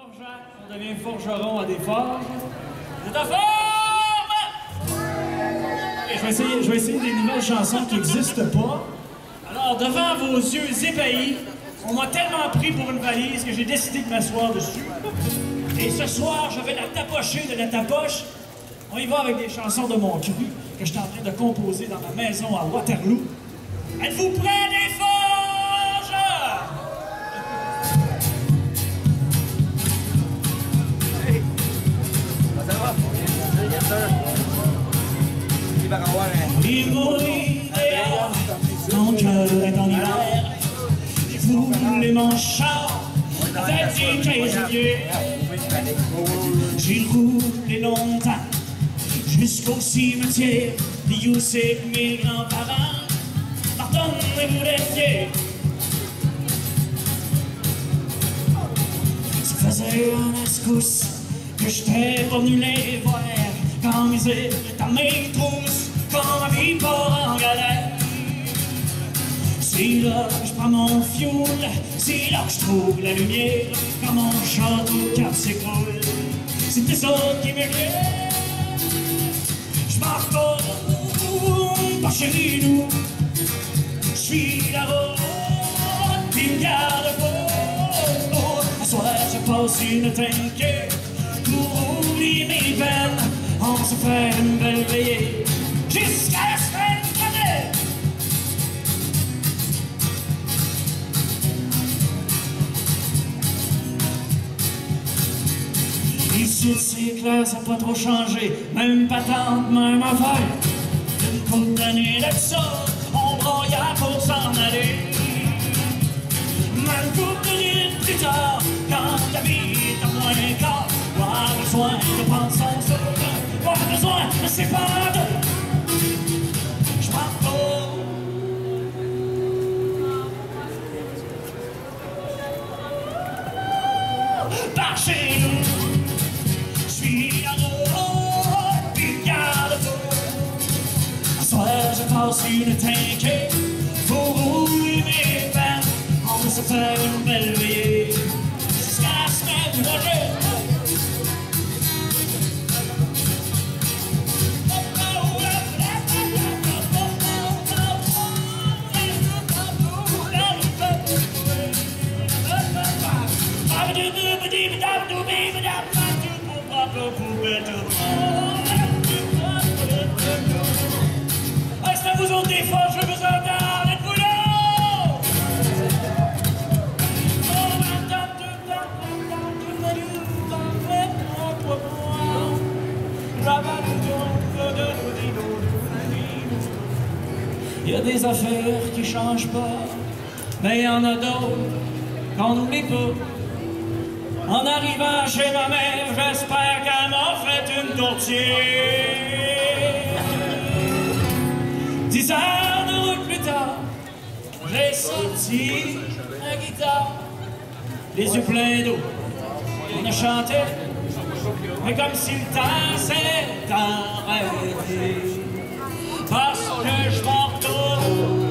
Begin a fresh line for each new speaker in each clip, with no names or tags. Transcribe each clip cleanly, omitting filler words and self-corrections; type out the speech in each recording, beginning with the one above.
forgeat, on devient forgeron à des forges. Vous êtes en forme! Et je vais essayer des nouvelles chansons qui n'existent pas. Alors, devant vos yeux ébahis, on m'a tellement pris pour une valise que j'ai décidé de m'asseoir dessus. Et ce soir, je vais la tapocher de la tapoche. On y va avec des chansons de mon cru que je suis en train de composer dans ma maison à Waterloo. Êtes-vous prêts, les forges? Il mourit dehors, mon cœur est en hiver. J'ai foulé mon char avec des 15 pieds. J'ai roulé longtemps jusqu'au cimetière d'où c'est mes grands-parents. Pardonnez-vous les pieds. Ça faisait un escousse que j'étais pas venu les voir. Quand mes îles dans mes trousses, quand ma vie part en galère. C'est là que je prends mon fioul, c'est là que je trouve la lumière. Quand mon château cap s'écroule, c'était ça qui m'éclaire. Je marche pas par chez nous, je suis la route, puis me garde pas. À soir, je passe une trinquette pour oublier mes peines. On se fait une belle veillée jusqu'à la semaine prochaine. Ici, c'est clair, ça n'a pas trop changé. Même patente, même affaire. Une couple d'années de ça, on broyait pour s'en aller. Même couple de minutes plus tard, quand la vie est à moins quart, on a besoin de prendre son souffle. Pas besoin de séparer. Je m'en fous. Par chez nous, je suis la route, puis garde-fou. À soir, je passe une trinquette pour rouler mes peines. On va se faire une belle veillée jusqu'à la semaine prochaine. Est-ce que vous autres des fois, je vous entends, êtes-vous là? Il y a des affaires qui changent pas, mais il y en a d'autres qu'on n'oublie pas. En arrivant chez ma mère, j'espère qu'elle m'a fait une tourtière. 10 heures de route plus tard, j'ai sorti ma guitare. Les yeux pleins d'eau, on a chanté, mais comme si le temps s'est arrêté. Parce que je m'en retourne.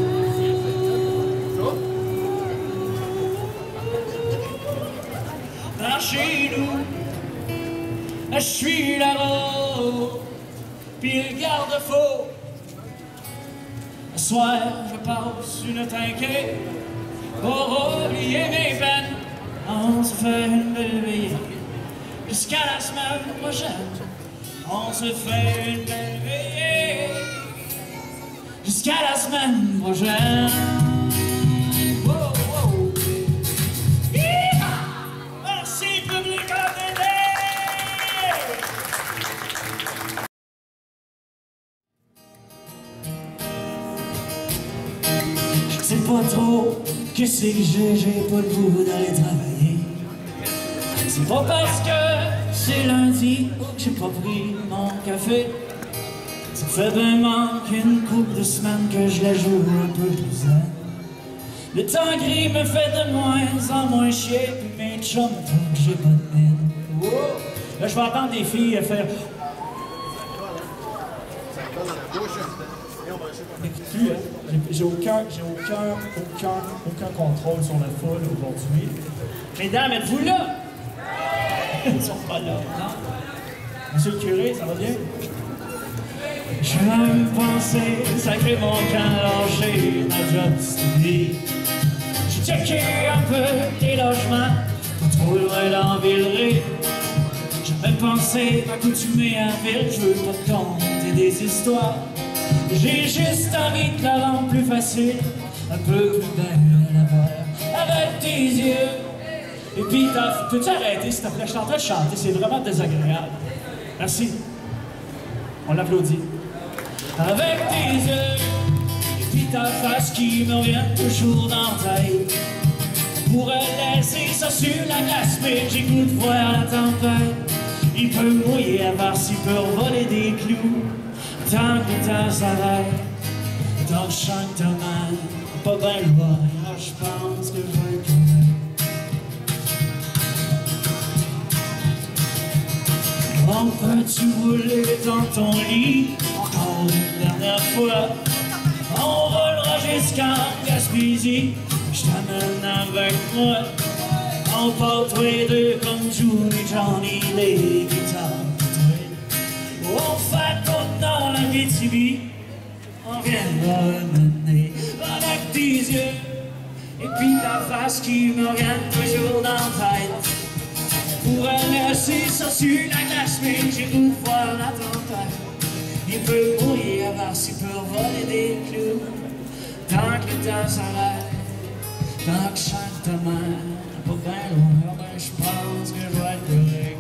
Par chez nous, je suis la route, puis le garde-fou. Le soir, je passe une trinquette pour oublier mes peines. On se fait une belle veillée jusqu'à la semaine prochaine. On se fait une belle veillée jusqu'à la semaine prochaine. Je sais pas trop qu'est-ce que j'ai pas le goût d'aller travailler. C'est pas parce que c'est lundi que j'ai pas pris mon café. Ça fait vraiment qu'une couple de semaines que je la joue un peu plus zen. Le temps gris me fait de moins en moins chier, puis mes chums trouvent que j'ai pas de mine. Wow. Là, je vais entendre des filles faire... Écoute-tu, hein? J'ai aucun contrôle sur la foule aujourd'hui. Mesdames, êtes-vous là? Ils sont pas là, non? Monsieur le curé, ça va bien? Je me pensais sacré mon camp, lâcher ma job study. J'ai checké un peu des logements, pas trop loin d'Envilleray. J'ai même pensé m'accoutumer à ville, je veux pas te conter des histoires. J'ai juste envie de la rendre plus facile, un peu plus belle à voir, avec tes yeux. Et puis, peux-tu arrêter s'il te plaît? Je suis en train de chanter, c'est vraiment désagréable. Merci. On l'applaudit. Avec tes yeux, et puis ta face qui me revient toujours dans ta tête. Je pourrais laisser ça sur la glace, mais j'ai goût de voir la tempête. Il peut mouiller à voir s'il peut voler des clous. Tant que le temps s'arrête, tant que je chante ta main, pas bien loin, je pense que je vais être correct. On peut-tu rouler dans ton lit encore une dernière fois? On volera jusqu'en Gaspésie, je t'amène avec moi. On part tous les deux comme Julie, Johnny, les guitares. On fait comme dans la BTB, on viendra mener avec tes yeux. Et puis ta face qui me revient toujours dans la tête. Pourrais laisser ça sur la glace, mais j'ai goût de voir la tempête. Il peut mourir à voir s'il peut voler des clous. Tant que le temps s'arrête, tant que je chante ta main, pas bien loin, ben je pense que je vais être correct.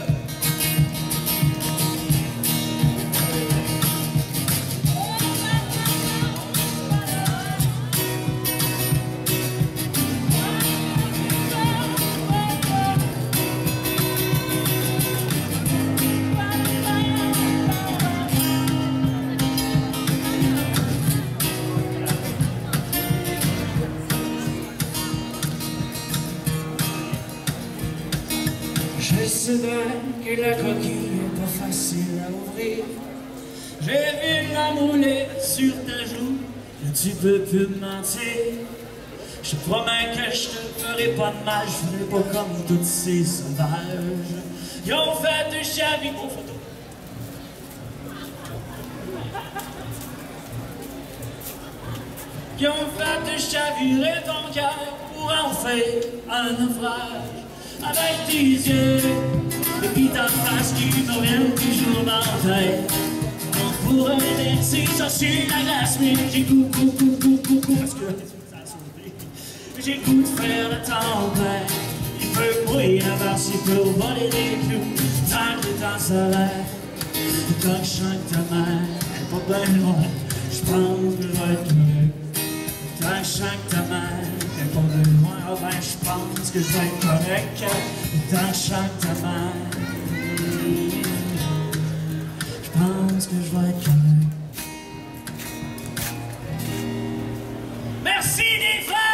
Je sais bien que la coquille est pas facile à ouvrir. J'ai vu la moulée sur ta joue, là tu peux plus me mentir. Je te promets que je te ferai pas de mal, je ferai pas comme toutes ces sauvages. Ils ont fait de chavir pour photo. Ils ont fait de chavirer ton cœur pour en faire un naufrage. Avec tes yeux, et puis ta face qui me revient toujours dans la tête. On pourrait laisser ça sur la glace, mais j'ai goût, parce que ça a sauté. J'ai goût de faire la tempête. Il peut mouiller à voir s'il peut voler des clous. Tant que le temps s'arrête, tant que je chante ta main, pas bien loin, je pense que je vais être correct. Tant que je chante ta main, pas de loin, oh ben je pense que je vais être correct. Tant que je chante ta main, je pense que je vais être correct. Merci des frères!